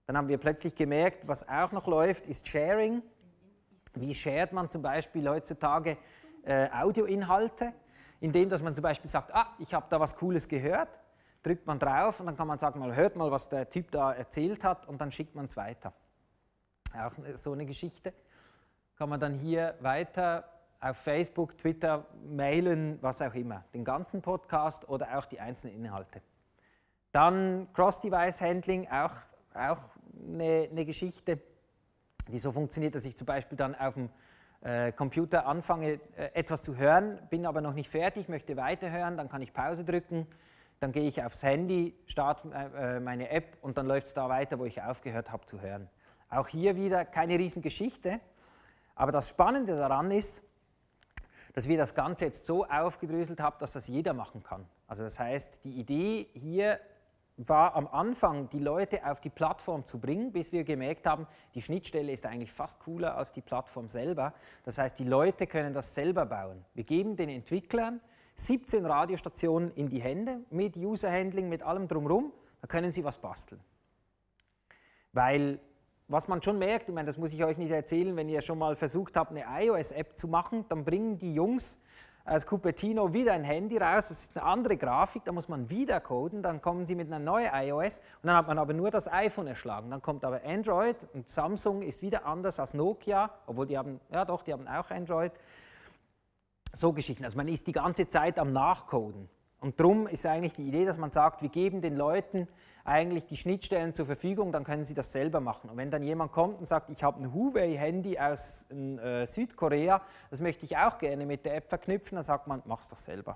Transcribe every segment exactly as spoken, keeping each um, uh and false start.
Dann haben wir plötzlich gemerkt, was auch noch läuft, ist Sharing. Wie shared man zum Beispiel heutzutage äh, Audioinhalte, indem dass man zum Beispiel sagt, ah, ich habe da was Cooles gehört, drückt man drauf und dann kann man sagen, mal hört mal, was der Typ da erzählt hat und dann schickt man es weiter. Auch so eine Geschichte. Kann man dann hier weiter auf Facebook, Twitter, mailen, was auch immer, den ganzen Podcast oder auch die einzelnen Inhalte. Dann Cross-Device-Handling, auch, auch eine, eine Geschichte, die so funktioniert, dass ich zum Beispiel dann auf dem äh, Computer anfange, äh, etwas zu hören, bin aber noch nicht fertig, möchte weiterhören, dann kann ich Pause drücken, dann gehe ich aufs Handy, starte äh, meine App und dann läuft es da weiter, wo ich aufgehört habe zu hören. Auch hier wieder keine Riesengeschichte, aber das Spannende daran ist, dass wir das Ganze jetzt so aufgedröselt haben, dass das jeder machen kann. Also das heißt, die Idee hier war am Anfang, die Leute auf die Plattform zu bringen, bis wir gemerkt haben, die Schnittstelle ist eigentlich fast cooler als die Plattform selber. Das heißt, die Leute können das selber bauen. Wir geben den Entwicklern siebzehn Radiostationen in die Hände, mit User-Handling, mit allem drumherum, da können sie was basteln. Weil, was man schon merkt, ich meine, das muss ich euch nicht erzählen, wenn ihr schon mal versucht habt, eine iOS-App zu machen, dann bringen die Jungs aus Cupertino wieder ein Handy raus, das ist eine andere Grafik, da muss man wieder coden, dann kommen sie mit einer neuen iOS und dann hat man aber nur das iPhone erschlagen. Dann kommt aber Android und Samsung ist wieder anders als Nokia, obwohl die haben, ja doch, die haben auch Android. So Geschichten, also man ist die ganze Zeit am Nachcoden. Und darum ist eigentlich die Idee, dass man sagt, wir geben den Leuten eigentlich die Schnittstellen zur Verfügung, dann können sie das selber machen. Und wenn dann jemand kommt und sagt, ich habe ein Huawei-Handy aus äh, Südkorea, das möchte ich auch gerne mit der App verknüpfen, dann sagt man, mach's doch selber.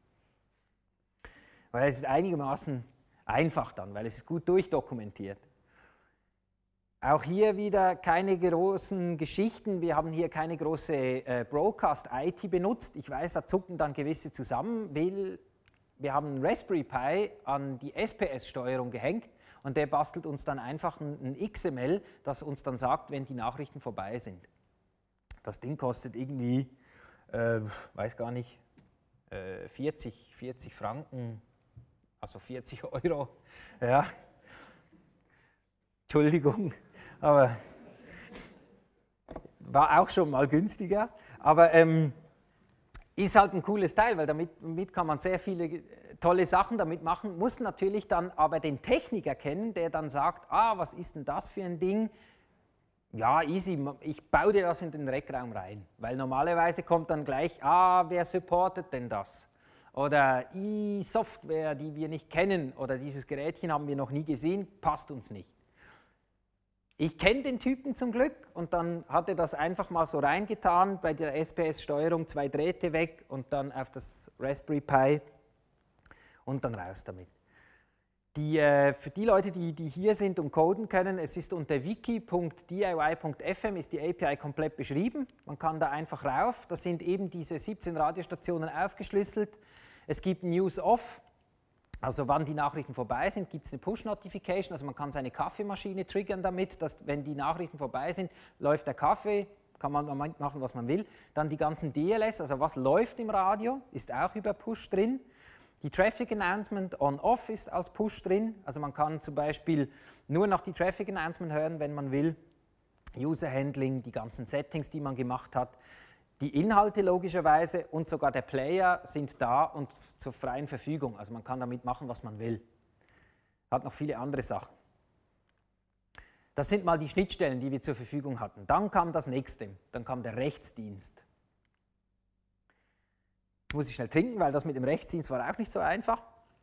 Weil es ist einigermaßen einfach dann, weil es ist gut durchdokumentiert. Auch hier wieder keine großen Geschichten, wir haben hier keine große äh, Broadcast-I T benutzt. Ich weiß, da zucken dann gewisse zusammen, weil wir haben einen Raspberry Pi an die S P S-Steuerung gehängt und der bastelt uns dann einfach ein, ein X M L, das uns dann sagt, wenn die Nachrichten vorbei sind. Das Ding kostet irgendwie, äh, weiß gar nicht, äh, vierzig, vierzig Franken, also vierzig Euro. Ja. Entschuldigung, aber war auch schon mal günstiger. Aber ähm, ist halt ein cooles Teil, weil damit, damit kann man sehr viele tolle Sachen damit machen, muss natürlich dann aber den Techniker kennen, der dann sagt, ah, was ist denn das für ein Ding? Ja, easy, ich baue dir das in den Rackraum rein, weil normalerweise kommt dann gleich, ah, wer supportet denn das? Oder die Software, die wir nicht kennen, oder dieses Gerätchen haben wir noch nie gesehen, passt uns nicht. Ich kenne den Typen zum Glück und dann hat er das einfach mal so reingetan, bei der S P S-Steuerung zwei Drähte weg und dann auf das Raspberry Pi und dann raus damit. Die, äh, für die Leute, die, die hier sind und coden können, es ist unter wiki punkt d i y punkt f m ist die A P I komplett beschrieben. Man kann da einfach rauf, da sind eben diese siebzehn Radiostationen aufgeschlüsselt. Es gibt News Off. Also wann die Nachrichten vorbei sind, gibt es eine Push-Notification, also man kann seine Kaffeemaschine triggern damit, dass wenn die Nachrichten vorbei sind, läuft der Kaffee, kann man machen, was man will. Dann die ganzen D L S, also was läuft im Radio, ist auch über Push drin. Die Traffic Announcement On-Off ist als Push drin, also man kann zum Beispiel nur noch die Traffic Announcement hören, wenn man will. User Handling, die ganzen Settings, die man gemacht hat. Die Inhalte logischerweise und sogar der Player sind da und zur freien Verfügung. Also man kann damit machen, was man will. Hat noch viele andere Sachen. Das sind mal die Schnittstellen, die wir zur Verfügung hatten. Dann kam das nächste, dann kam der Rechtsdienst. Jetzt muss ich schnell trinken, weil das mit dem Rechtsdienst war auch nicht so einfach.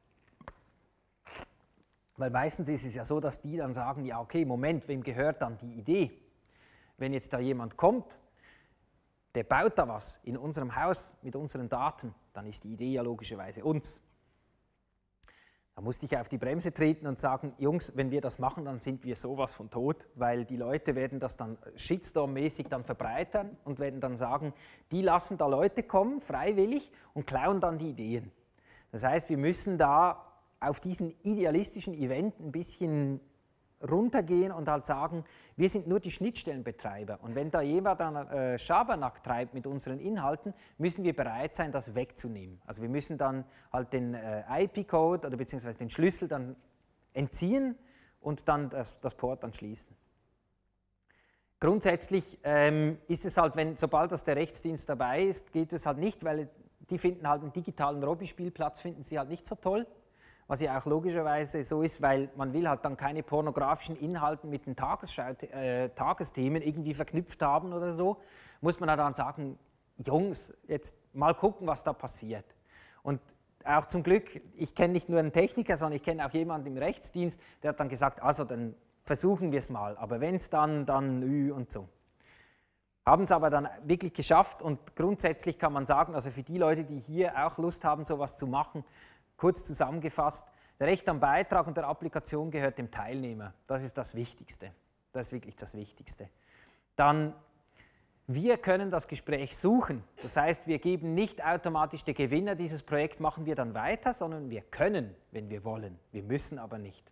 Weil meistens ist es ja so, dass die dann sagen, ja okay, Moment, wem gehört dann die Idee? Wenn jetzt da jemand kommt, der baut da was in unserem Haus mit unseren Daten, dann ist die Idee ja logischerweise uns. Da musste ich auf die Bremse treten und sagen, Jungs, wenn wir das machen, dann sind wir sowas von tot, weil die Leute werden das dann Shitstorm-mäßig dann verbreitern und werden dann sagen, die lassen da Leute kommen, freiwillig, und klauen dann die Ideen. Das heißt, wir müssen da auf diesen idealistischen Event ein bisschen runtergehen und halt sagen, wir sind nur die Schnittstellenbetreiber und wenn da jemand dann äh, Schabernack treibt mit unseren Inhalten, müssen wir bereit sein, das wegzunehmen. Also wir müssen dann halt den äh, I P-Code oder beziehungsweise den Schlüssel dann entziehen und dann das, das Port dann schließen. Grundsätzlich ähm, ist es halt, wenn, sobald das der Rechtsdienst dabei ist, geht es halt nicht, weil die finden halt einen digitalen Robby-Spielplatz, finden sie halt nicht so toll, was ja auch logischerweise so ist, weil man will halt dann keine pornografischen Inhalte mit den äh, Tagesthemen irgendwie verknüpft haben oder so, muss man dann sagen, Jungs, jetzt mal gucken, was da passiert. Und auch zum Glück, ich kenne nicht nur einen Techniker, sondern ich kenne auch jemanden im Rechtsdienst, der hat dann gesagt, also dann versuchen wir es mal, aber wenn es dann, dann ü und so. Haben es aber dann wirklich geschafft und grundsätzlich kann man sagen, also für die Leute, die hier auch Lust haben, sowas zu machen, kurz zusammengefasst, der Recht am Beitrag und der Applikation gehört dem Teilnehmer. Das ist das Wichtigste. Das ist wirklich das Wichtigste. Dann, wir können das Gespräch suchen. Das heißt, wir geben nicht automatisch den Gewinner dieses Projekt, machen wir dann weiter, sondern wir können, wenn wir wollen. Wir müssen aber nicht.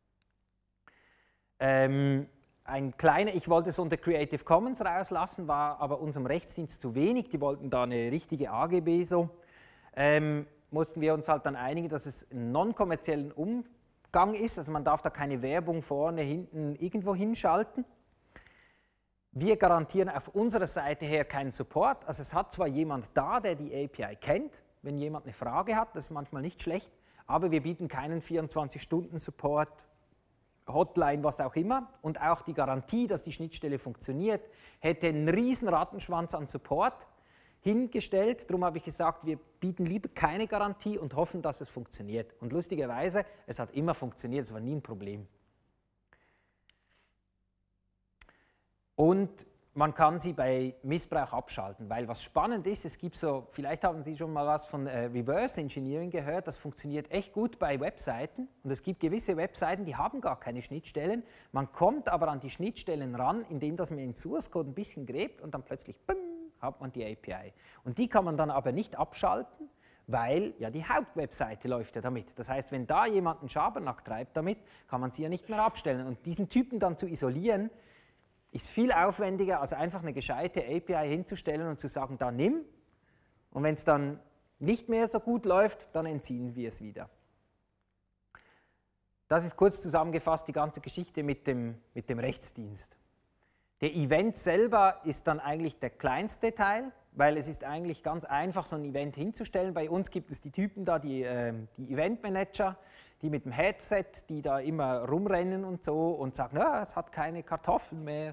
Ähm, ein kleiner, ich wollte es unter Creative Commons rauslassen, war aber unserem Rechtsdienst zu wenig. Die wollten da eine richtige A G B so. Ähm, mussten wir uns halt dann einigen, dass es einen non-kommerziellen Umgang ist. Also man darf da keine Werbung vorne, hinten irgendwo hinschalten. Wir garantieren auf unserer Seite her keinen Support. Also es hat zwar jemand da, der die A P I kennt, wenn jemand eine Frage hat, das ist manchmal nicht schlecht, aber wir bieten keinen vierundzwanzig Stunden Support, Hotline, was auch immer, und auch die Garantie, dass die Schnittstelle funktioniert, hätte einen riesen Rattenschwanz an Support hingestellt. Darum habe ich gesagt, wir bieten lieber keine Garantie und hoffen, dass es funktioniert. Und lustigerweise, es hat immer funktioniert, es war nie ein Problem. Und man kann sie bei Missbrauch abschalten, weil was spannend ist, es gibt so, vielleicht haben Sie schon mal was von äh, Reverse Engineering gehört, das funktioniert echt gut bei Webseiten und es gibt gewisse Webseiten, die haben gar keine Schnittstellen, man kommt aber an die Schnittstellen ran, indem dass man den Source Code ein bisschen gräbt und dann plötzlich bim, hat man die A P I. Und die kann man dann aber nicht abschalten, weil ja die Hauptwebseite läuft ja damit. Das heißt, wenn da jemand einen Schabernack treibt damit, kann man sie ja nicht mehr abstellen und diesen Typen dann zu isolieren, ist viel aufwendiger, als einfach eine gescheite A P I hinzustellen und zu sagen, da nimm. Und wenn es dann nicht mehr so gut läuft, dann entziehen wir es wieder. Das ist kurz zusammengefasst die ganze Geschichte mit dem, mit dem Rechtsdienst. Der Event selber ist dann eigentlich der kleinste Teil, weil es ist eigentlich ganz einfach, so ein Event hinzustellen. Bei uns gibt es die Typen da, die, äh, die Eventmanager, die mit dem Headset, die da immer rumrennen und so und sagen, ja, es hat keine Kartoffeln mehr.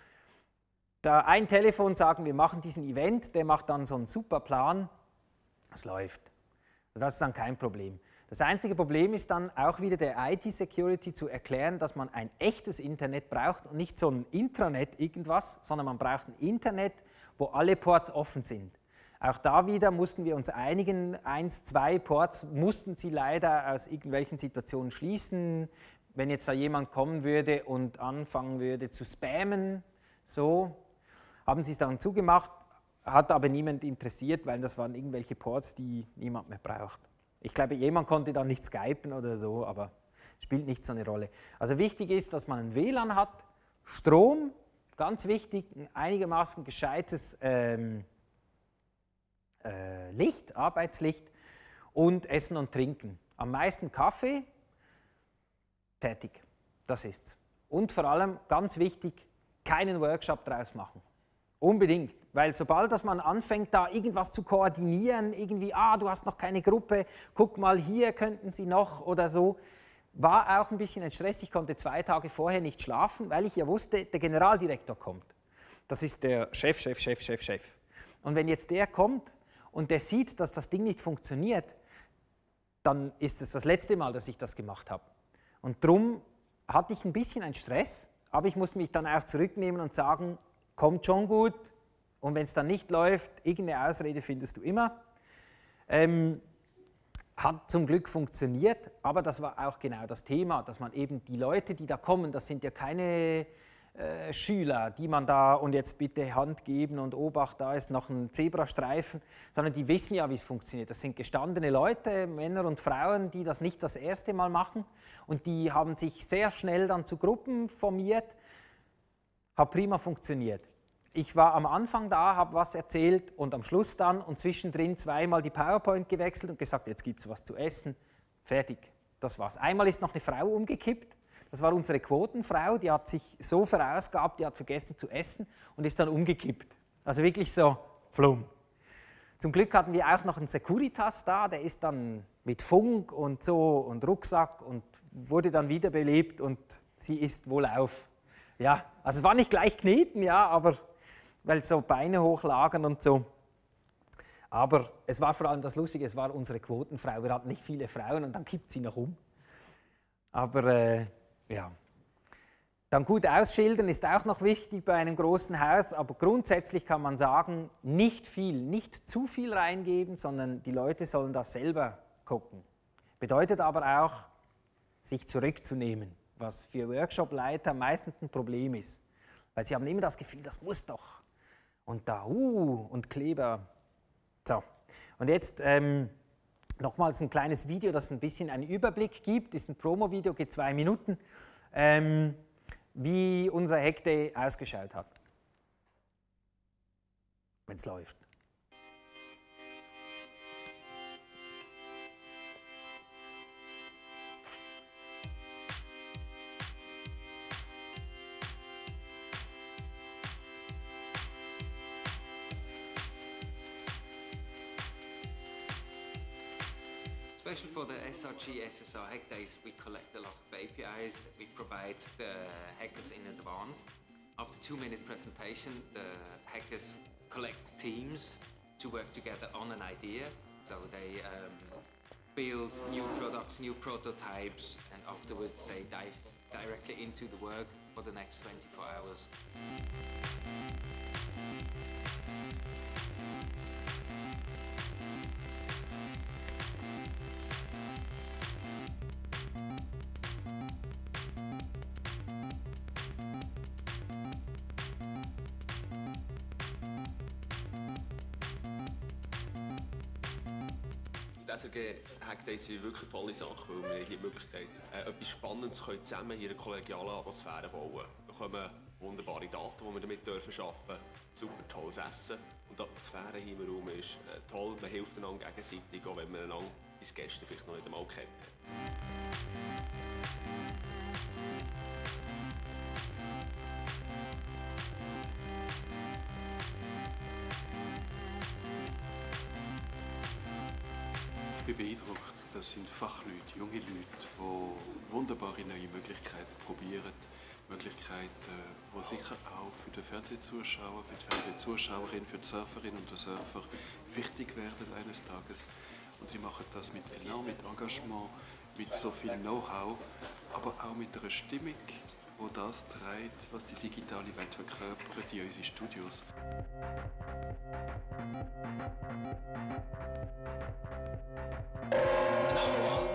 Da ein Telefon sagen, wir machen diesen Event, der macht dann so einen super Plan, es läuft. Das ist dann kein Problem. Das einzige Problem ist dann auch wieder der I T-Security zu erklären, dass man ein echtes Internet braucht und nicht so ein Intranet irgendwas, sondern man braucht ein Internet, wo alle Ports offen sind. Auch da wieder mussten wir uns einigen, eins, zwei Ports mussten sie leider aus irgendwelchen Situationen schließen. Wenn jetzt da jemand kommen würde und anfangen würde zu spammen, so, haben sie es dann zugemacht, hat aber niemand interessiert, weil das waren irgendwelche Ports, die niemand mehr braucht. Ich glaube, jemand konnte dann nicht skypen oder so, aber spielt nicht so eine Rolle. Also wichtig ist, dass man ein W L A N hat, Strom, ganz wichtig, ein einigermaßen gescheites ähm, äh, Licht, Arbeitslicht und Essen und Trinken. Am meisten Kaffee, fertig, das ist's. Und vor allem, ganz wichtig, keinen Workshop draus machen. Unbedingt, weil sobald dass man anfängt, da irgendwas zu koordinieren, irgendwie, ah, du hast noch keine Gruppe, guck mal, hier könnten sie noch oder so, war auch ein bisschen ein Stress. Ich konnte zwei Tage vorher nicht schlafen, weil ich ja wusste, der Generaldirektor kommt. Das ist der Chef, Chef, Chef, Chef, Chef. Und wenn jetzt der kommt und der sieht, dass das Ding nicht funktioniert, dann ist es das letzte Mal, dass ich das gemacht habe. Und darum hatte ich ein bisschen einen Stress, aber ich musste mich dann auch zurücknehmen und sagen, kommt schon gut und wenn es dann nicht läuft, irgendeine Ausrede findest du immer. Ähm, hat zum Glück funktioniert, aber das war auch genau das Thema, dass man eben die Leute, die da kommen, das sind ja keine äh, Schüler, die man da und jetzt bitte Hand geben und Obacht, da ist noch ein Zebrastreifen, sondern die wissen ja, wie es funktioniert. Das sind gestandene Leute, Männer und Frauen, die das nicht das erste Mal machen und die haben sich sehr schnell dann zu Gruppen formiert, hat prima funktioniert. Ich war am Anfang da, habe was erzählt und am Schluss dann und zwischendrin zweimal die PowerPoint gewechselt und gesagt, jetzt gibt es was zu essen. Fertig, das war's. Einmal ist noch eine Frau umgekippt, Das war unsere Quotenfrau, die hat sich so verausgabt, die hat vergessen zu essen und ist dann umgekippt. Also wirklich so, flum. Zum Glück hatten wir auch noch einen Securitas da, der ist dann mit Funk und so und Rucksack und wurde dann wiederbelebt und sie ist wohlauf. Ja, also es war nicht gleich kneten, ja, aber weil so Beine hochlagen und so. Aber es war vor allem das Lustige, es war unsere Quotenfrau. Wir hatten nicht viele Frauen und dann kippt sie noch um. Aber äh, ja. Dann gut ausschildern ist auch noch wichtig bei einem großen Haus, aber grundsätzlich kann man sagen, nicht viel, nicht zu viel reingeben, sondern die Leute sollen das selber gucken. Bedeutet aber auch, sich zurückzunehmen, was für Workshop-Leiter meistens ein Problem ist. Weil sie haben immer das Gefühl, das muss doch. Und da, uh, und Kleber. So, und jetzt ähm, nochmals ein kleines Video, das ein bisschen einen Überblick gibt. Ist ein Promo-Video, geht zwei Minuten, ähm, wie unser Hackday ausgeschaut hat. Wenn es läuft. Especially for the S R G S S R Hack Days, we collect a lot of A P Is that we provide the hackers in advance. After two minute presentation, the hackers collect teams to work together on an idea. So they um, build new products, new prototypes, and afterwards they dive directly into the work for the next twenty-four hours. Die S R G Hack Days sind wirklich tolle Sachen, weil wir hier die Möglichkeit äh, etwas Spannendes können zusammen hier in einer kollegialen Atmosphäre bauen. Wir bekommen wunderbare Daten, die wir damit dürfen arbeiten, super tolles Essen und die Atmosphäre hier im Raum ist äh, toll. Man hilft einander gegenseitig, auch wenn man einander als Gäste vielleicht noch nicht einmal kennt. Ich bin beeindruckt. Das sind Fachleute, junge Leute, die wunderbare neue Möglichkeiten probieren. Möglichkeiten, die sicher auch für den Fernsehzuschauer, für die Fernsehzuschauerin, für die Surferin und den Surfer wichtig werden eines Tages. Und sie machen das mit Elan, mit Engagement, mit so viel Know-how, aber auch mit einer Stimmung, die das trägt, was die digitale Welt verkörpert in unsere Studios. Number one.